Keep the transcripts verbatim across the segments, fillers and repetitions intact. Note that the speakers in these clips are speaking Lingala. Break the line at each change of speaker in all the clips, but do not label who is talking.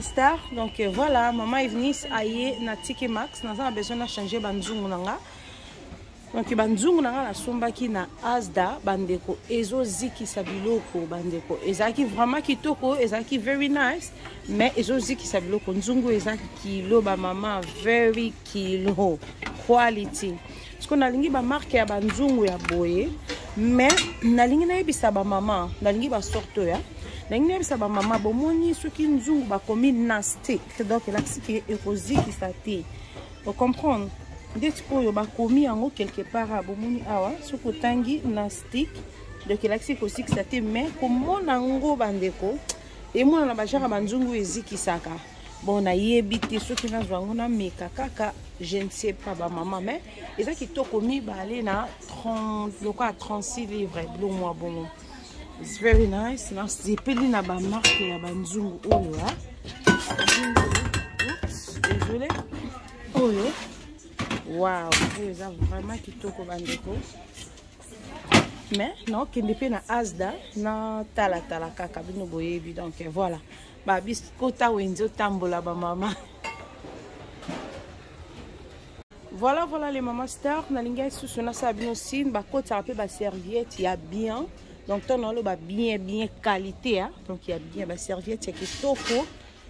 star. Donc euh, voilà, maman est venue aïe na Ticket Max. Nous avons besoin de changer banzungu nanga. Donc banzungu nanga la somba ki na Asda bandeko ezo ziki sabiloko bandeko. Ezaki vraiment kitoko, ezaki very nice. Mais ezo ziki sabiloko nzungu ezaki kilo ba maman very kilo quality. Parce qu'on a lingi ba marque ya banzungu ya boye. Mais na lingi na yebisa ba maman, na lingi ba sorto ya. N'engine bisa ba mama bomoni soki nzungu ba komi nasty donc la siki erozi qui sati vous comprendre ndeti oyo ba komi yango quelque part bomoni awa soko tangi nasty donc la siki aussi qui sati mais komona ngo bandeko et moi na ba jara banzungu eziki saka bon na yebiti soki na zwango na meka kaka je ne sais pas ba mama mais ezaki to komi ba aller na trente loko à trente-six livres blo moi bon. It's very nice. Now, c'est peli na ba marque ya banzungu oyo ha. Oups, désolé. Oyo. Wow, oyo za vraiment kitoko bandeko. Mais non, kende pe na Asda na tala tala kaka bino boyebi donc voilà. Ba biskota wenzo tambola ba mama. Voilà voilà les mamas stars na linga sous na sabino sin ba kota pe ba serviette ya bien. Donc, on a bien, bien qualité. Hein? Donc, il y a bien ma serviette qui est toko.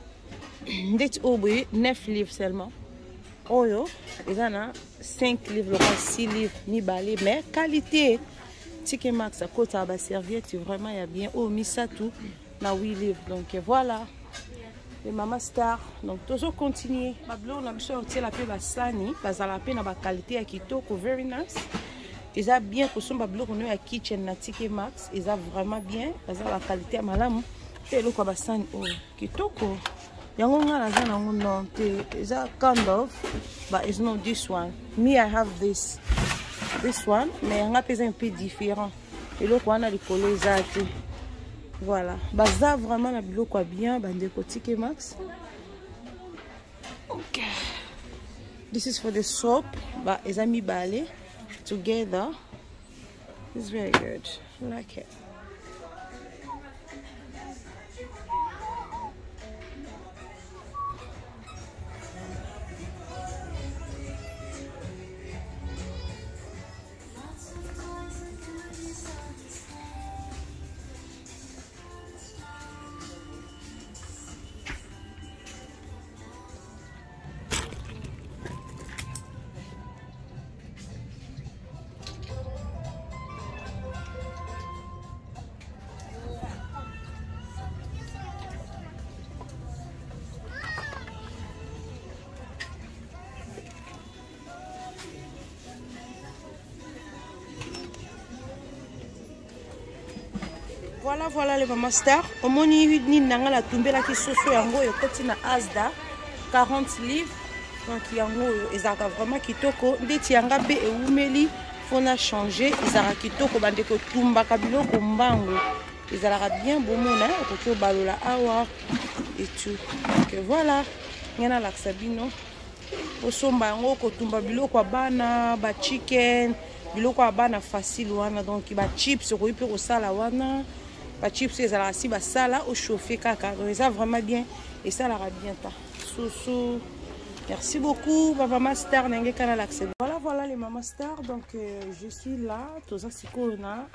neuf livres seulement. Oh, yo. Il y a cinq livres, six livres, ni balé. Mais qualité. Ticket Max, à côté de la serviette, vraiment, il y a bien. Oh, mis ça tout. Dans huit livres. Donc, voilà. Les mamas stars. Donc, toujours continuer. On a besoin de la paix sani. Parce que la paix n'a pas qualité qui est toko. Very nice. Ils ont bien que son bablo qu'on a kitchen na Ticket Max, ils ont vraiment bien, ils ont la qualité à malamu. Et le quoi basan oh kitoko. Yango nga na na non te is a kind of but it's not this one. Me I have this this one mais yanga pesa un peu différent. Et le quoi na likolo ezati. Voilà, baza vraiment na bilo quoi bien bande ko Ticket Max. Okay. This is for the soap, but is a mi balé. Together, it's very good. I like it. Voilà, voilà les mamas stars. Au moni ni nanga la tombé la qui soso yango et côté na Asda quarante livres. Donc yango ezaka vraiment kitoko. Ndeti yanga be e umeli fona changer ezaka kitoko bande ko tumba kabilo ko mbango. Ezalaka bien bomona ko balola awa et tout. Donc voilà. Ngena la sabino. Osomba yango ko tumba biloko bana ba chicken biloko bana facile wana donc ba chips ko ipe ko sala wana. Ba chips ezala si ba sala au chauffer kaka donc ça vraiment bien et ça la bien ta soso. Merci beaucoup papa master nenge kana l'accès. Voilà voilà les mamas stars donc euh, je suis là toza sikona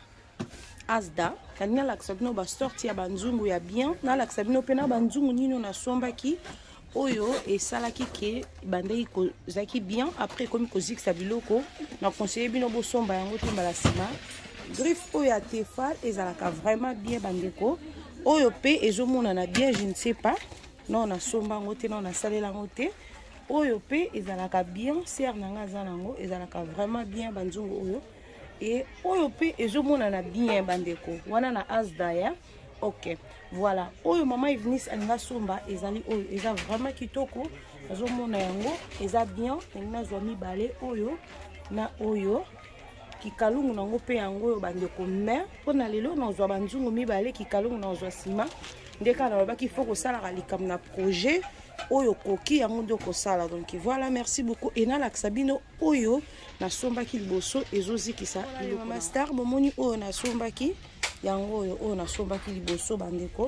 Asda kanya l'accès no ba sortir banzungu ya bien na l'accès no pena banzungu nino na sombaki oyo et salaki ke bandei ko zaki bien après comme ko zik sa biloko na conseiller bino bo somba yango to mbala sima. Griffe oyo ya Tefal ezalaka vraiment bien bandeko oyo pe ezomona na bien je ne sais pas non na somba ngote non na salela ngote oyo pe ezalaka bien ser nanga zanango ezalaka vraiment bien banzungu oyo et oyo pe ezomona na bien bandeko wana na Asda ya ok voilà oyo mama Evenis alinga somba ezali oyo eza vraiment kitoko ezomona yango eza bien na zomi balé oyo na oyo kikalungu nango pe yango oyo bandeko mais pona lelo na zwa banzungu mibale kikalungu na zwa sima ndeka na baki faut ko sala likam na projet oyo koki yango ndo ko sala donc voilà merci beaucoup et na laksabino oyo na sombaki liboso ezozikisa mama star bomoni oyo na sombaki yango oyo oyo na sombaki liboso bandeko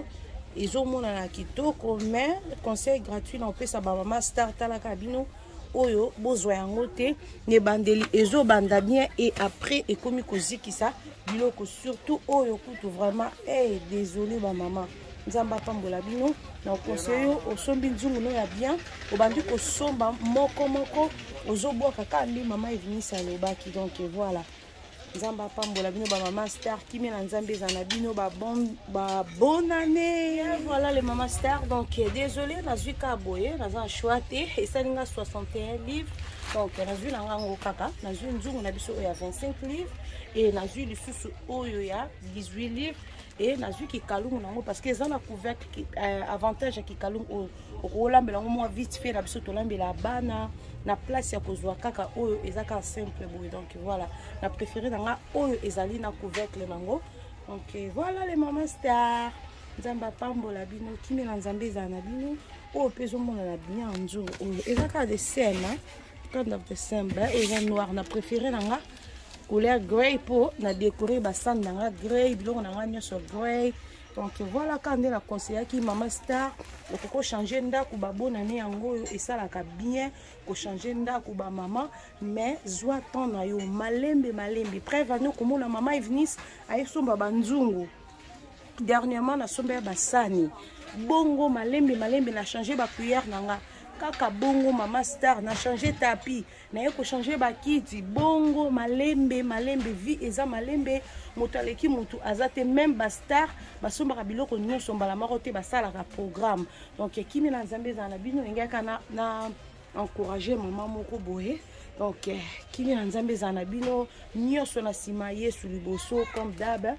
ezomona na kitoko mais conseil gratuit na opesa ba mama star talaka bino oyo bozwa yango te ne bandeli ezobanda bien et après ekomi kozikisa biloko surtout oyo kutu vraiment eh désolé ba mama nzamba pambola bino na conseil yo osombi nzungu no ya bien obandi kosomba moko moko ozoboka kandi mama evinisa lobaki donc voilà nzamba pambola bino ba mama star kimi na nzambe zana bino ba bon ba bonne année voilà les mama star donc désolé nazwi ka boye naza choix te esalinga soixante et un livres donc nazwi na ngango kaka nazwi nzungu na biso ya vingt-cinq livres et nazwi lisusu oyo ya dix-huit livres et nazwi ki kalungu nango parce que ezana couvercle ki euh, avantage ya ki kalungu okolambela ngo moi vite fait na biso tolambela bana na place ya kozwa kaka oyo ezaka simple boy donc voilà na préféré nanga oyo ezali na couvercle nango donc voilà les maman star nzamba pambola bino kimi na nzambe za na bino oyo pezo mona na bien nzungu oyo ezaka de scène quand of the semble et noir na préféré nanga couleur grey pour na décorer basan nanga grey biloko nanga nyoso grey donc voilà quand on a conseillé qui maman star on changer ndako ba bonne année yango et ça la bien ko changer ndako ba maman mais zwa ton na yo malembe malembe prévano comme la maman evinis ay somba banzungu dernièrement na somba basani bongo malembe malembe na changer ba cuillère nanga kaka bongo mama star na changer tapis na yeko changer ba kiti bongo malembe malembe vie eza malembe motaleki mutu azate même ba star basomba biloko nyonso mbala marote basala ka programme donc kimi na nzambe za na bino ngaka na na encourager maman moko boye donc kimi na nzambe za na bino nyonso na sima Yesu liboso comme d'hab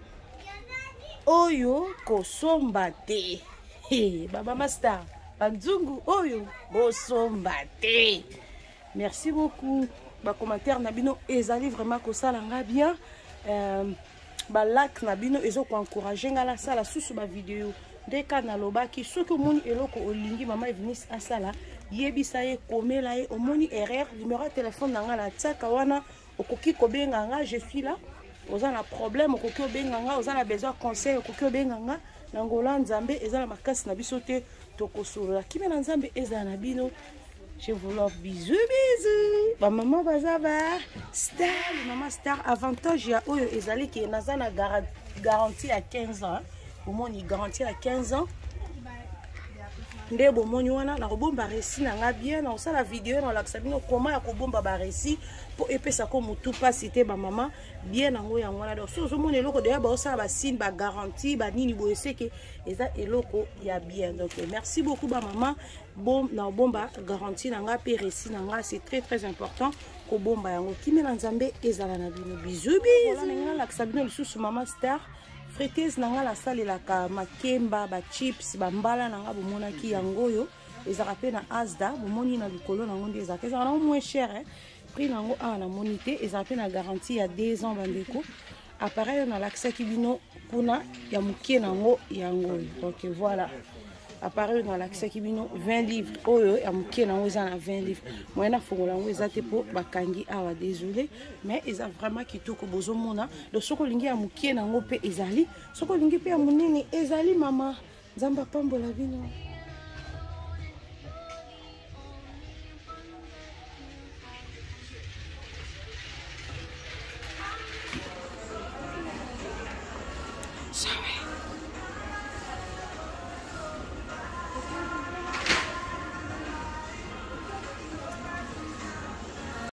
oyo kosomba te hey baba master Banzungu oyo bosomba te. Merci beaucoup. Ba commentaire na bino ezali vraiment ko sala nga bien. Euh ba like na bino ezo ko encourager nga la sala susu ba vidéo. Ndeka na lobaki soki omoni eloko olingi mama evinis asala yebisa ye komela ye omoni erreur numéro de téléphone na nga la tsaka wana okoki kobenga nga je suis là. Oza na problème okoki obenga nga oza na besoin conseil okoki obenga nga nangola nzambe ezala makasi na biso te tokosolola kimi na nzambe ezala na bino. Je vous love, bisous bisous. Ba maman bazaba star maman star avantage ya oyo ezali ki naza na garantie à quinze ans. Au moins il garantie à quinze ans. Nde bomoni wana na kobomba récit na nga bien na osala vidéo na lakisa bino comment ya kobomba ba récit pour epesa ko mutu pas cité ba maman bien nango ya ngwana donc so zomona eloko deya ba osala ba signe ba garantie ba nini boye seke eza eloko ya bien donc merci beaucoup ba maman bon na bomba garantie na nga pe récit na nga c'est très très important ko bomba yango kimi na nzambe ezala na bino bisous bisous na nga lakisa bino lisusu maman star friteuse nanga la salle la ka makemba ba chips ba mbala nanga bomonaki yango yo ezaka pe na Asda bomoni na likolo nango nde ezaka ezaka na moins cher hein prix nango a na monité ezaka pe na garantie ya deux ans bandeko appareil na l'accès ki bino kuna ya mukie nango yango donc voilà appareil na l'accès ki bino vingt livres oyo ya mukie nango eza na vingt livres moyena fongola ngo eza te po bakangi awa désolé mais eza vraiment kitoko bozomona donc soko lingi ya mukie nango pe ezali soko lingi pe ya munene ezali mama nzamba pambola bino.